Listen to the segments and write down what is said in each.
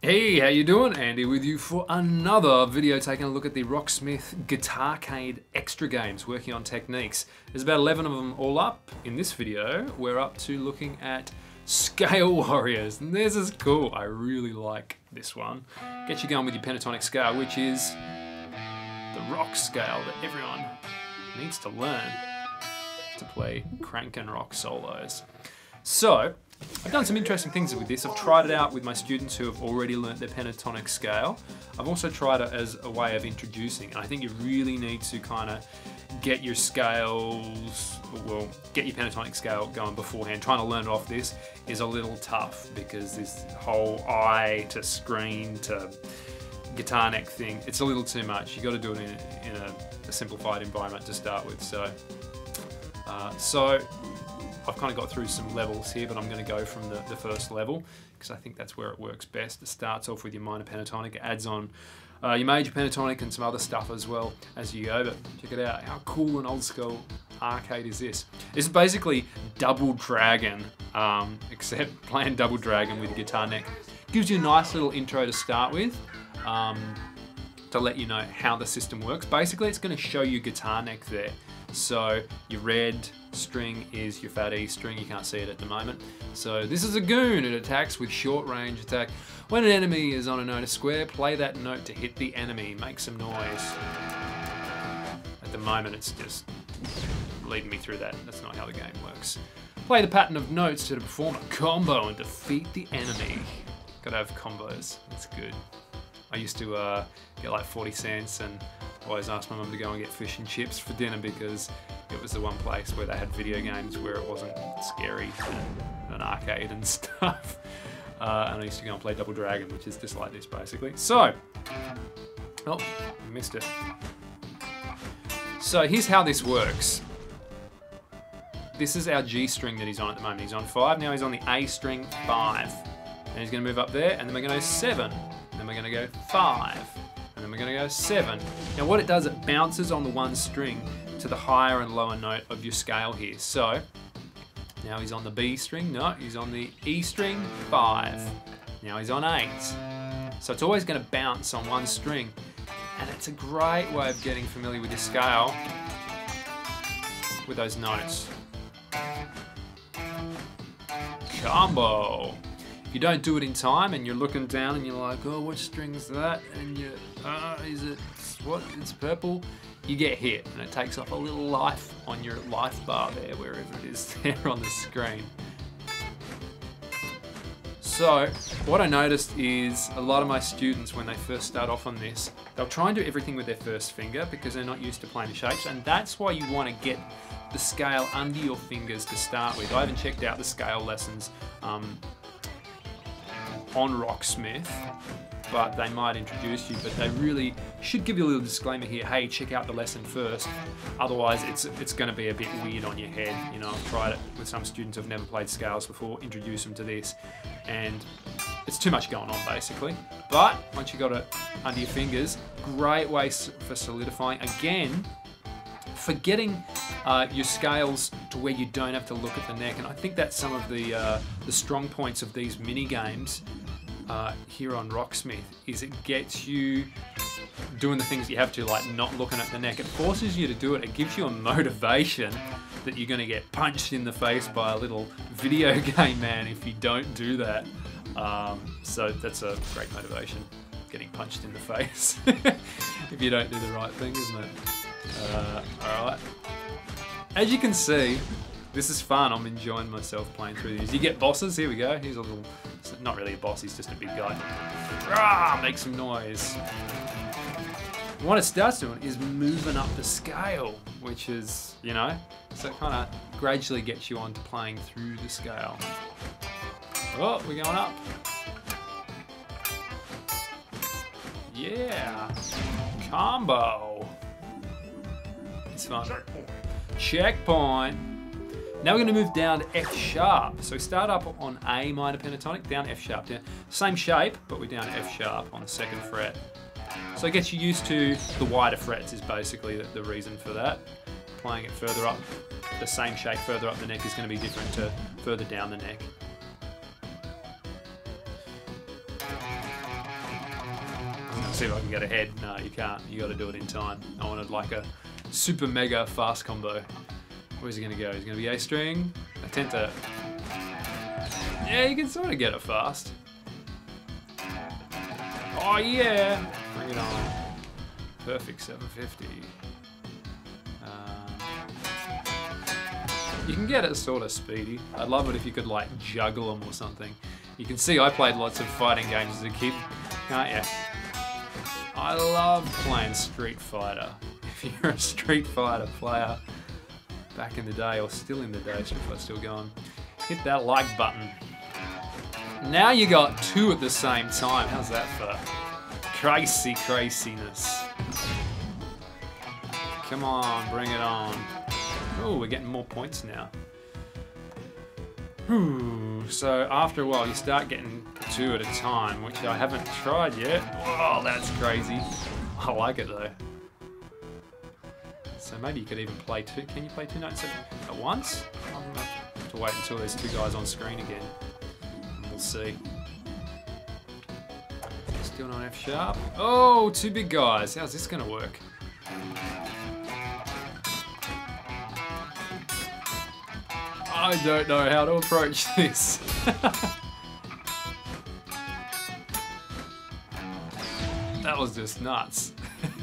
Hey, how you doing? Andy with you for another video taking a look at the Rocksmith Guitarcade extra games, working on techniques. There's about 11 of them all up. In this video, we're up to looking at Scale Warriors, and this is cool. I really like this one. Get you going with your pentatonic scale, which is the rock scale that everyone needs to learn to play crank and rock solos. So, I've done some interesting things with this. I've tried it out with my students who have already learnt their pentatonic scale. I've also tried it as a way of introducing, and I think you really need to kind of get your scales, well, get your pentatonic scale going beforehand. Trying to learn it off this is a little tough because this whole eye to screen to guitar neck thing, it's a little too much. You got to do it in a simplified environment to start with. So I've kind of got through some levels here, but I'm going to go from the first level because I think that's where it works best. It starts off with your minor pentatonic, it adds on your major pentatonic and some other stuff as well as you go, but check it out. How cool and old school arcade is this? This is basically Double Dragon, except playing Double Dragon with guitar neck. Gives you a nice little intro to start with, to let you know how the system works. Basically, it's going to show you guitar neck there. So your red string is your fat E string, you can't see it at the moment. So this is a goon, it attacks with short range attack. When an enemy is on a note of square, play that note to hit the enemy, make some noise. At the moment it's just leading me through that, that's not how the game works. Play the pattern of notes to perform a combo and defeat the enemy. Gotta have combos, that's good. I used to get like 40 cents and always asked my mum to go and get fish and chips for dinner because it was the one place where they had video games where it wasn't scary and an arcade and stuff. And I used to go and play Double Dragon, which is just like this basically. So, oh, missed it. So here's how this works. This is our G string that he's on at the moment. He's on 5, now he's on the A string 5. And he's gonna move up there and then we're gonna go 7. Then we're going to go 5, and then we're going to go 7. Now what it does, it bounces on the one string to the higher and lower note of your scale here. So now he's on the B string, no, he's on the E string, 5. Now he's on 8. So it's always going to bounce on one string, and it's a great way of getting familiar with your scale with those notes. Combo. If you don't do it in time and you're looking down and you're like, oh, which string's that? And you, is it, what, it's purple? You get hit and it takes off a little life on your life bar there, wherever it is there on the screen. So, what I noticed is a lot of my students, when they first start off on this, they'll try and do everything with their first finger because they're not used to playing the shapes, and that's why you want to get the scale under your fingers to start with. I haven't checked out the scale lessons on Rocksmith, but they might introduce you, but they really should give you a little disclaimer here. Hey, check out the lesson first. Otherwise, it's going to be a bit weird on your head. You know, I've tried it with some students who've never played scales before, introduce them to this, and it's too much going on basically. But once you got it under your fingers, great way for solidifying. Again, for getting your scales to where you don't have to look at the neck, and I think that's some of the strong points of these mini games here on Rocksmith, is it gets you doing the things you have to, like not looking at the neck. It forces you to do it. It gives you a motivation that you're going to get punched in the face by a little video game man if you don't do that. So that's a great motivation, getting punched in the face if you don't do the right thing, isn't it? Alright. As you can see, this is fun. I'm enjoying myself playing through these. You get bosses, here we go. Here's a little, not really a boss, he's just a big guy. Rah, make some noise. And what it starts doing is moving up the scale, which is, you know, so it kind of gradually gets you onto playing through the scale. Oh, we're going up. Yeah. Combo. It's fun. Checkpoint. Now we're going to move down to F sharp. So we start up on A minor pentatonic, down F sharp. Down. Same shape, but we're down to F sharp on the 2nd fret. So it gets you used to the wider frets is basically the reason for that. Playing it further up, the same shape further up the neck is going to be different to further down the neck. see if I can get ahead. No, you can't. You got to do it in time. I wanted like a super mega fast combo. Where's he going to go? He's going to be A string. I tend to... Yeah, you can sort of get it fast. Oh yeah! Bring it on. Perfect 750. You can get it sort of speedy. I'd love it if you could like juggle them or something. You can see I played lots of fighting games as a kid, can't you? I love playing Street Fighter. If you're a Street Fighter player back in the day, or still in the day, Street Fighter's still going, hit that like button. Now you got two at the same time. How's that for craziness? Come on, bring it on. Oh, we're getting more points now. Whew. So after a while, you start getting two at a time, which I haven't tried yet. Oh, that's crazy. I like it though. So maybe you could even play two. Can you play two notes at once? I'm gonna have to wait until there's two guys on screen again. And we'll see. Still on F sharp. Oh, two big guys. How's this gonna work? I don't know how to approach this. That was just nuts.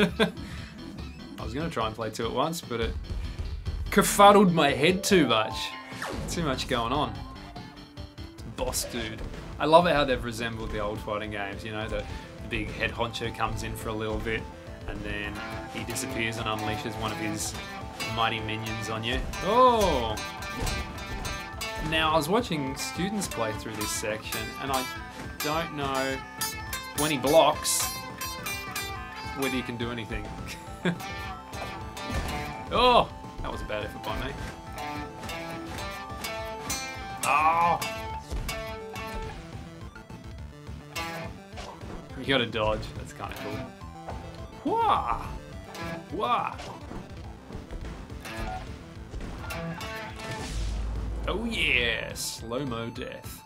I was going to try and play two at once, but it kerfuddled my head too much. Too much going on. Boss dude. I love it how they've resembled the old fighting games. You know, the big head honcho comes in for a little bit, and then he disappears and unleashes one of his mighty minions on you. Oh! Now, I was watching students play through this section, and I don't know when he blocks whether you can do anything. Oh! That was a bad effort by me. Oh! You gotta dodge, that's kinda cool. Wah! Wah! Oh yeah, slow-mo death.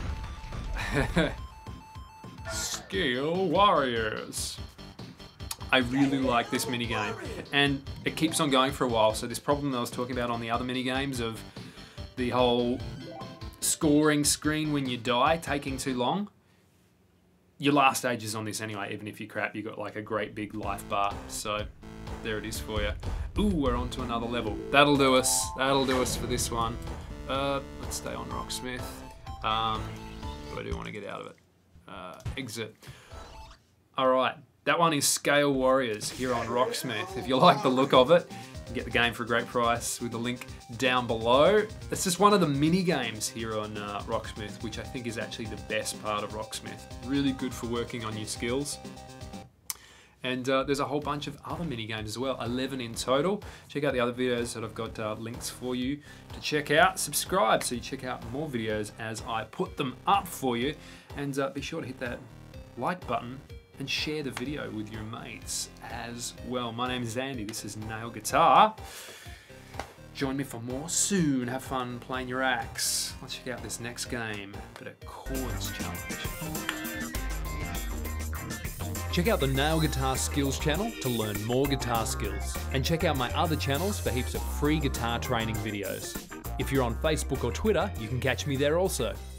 Scale Warriors. I really like this minigame, and it keeps on going for a while. So this problem that I was talking about on the other minigames of the whole scoring screen when you die taking too long, your last stage is on this anyway. Even if you crap, you got like a great big life bar. So there it is for you. Ooh, we're on to another level. That'll do us. That'll do us for this one. Let's stay on Rocksmith. But I do want to get out of it. Exit. Alright, that one is Scale Warriors here on Rocksmith. If you like the look of it, you can get the game for a great price with the link down below. It's just one of the mini games here on Rocksmith, which I think is actually the best part of Rocksmith. Really good for working on your skills. And there's a whole bunch of other mini games as well, 11 in total. Check out the other videos that I've got links for you to check out. Subscribe so you check out more videos as I put them up for you. And be sure to hit that like button and share the video with your mates as well. My name is Andy, this is Nail Guitar. Join me for more soon. Have fun playing your axe. Let's check out this next game, a bit of chords challenge. Check out the Nail Guitar Skills channel to learn more guitar skills. And check out my other channels for heaps of free guitar training videos. If you're on Facebook or Twitter, you can catch me there also.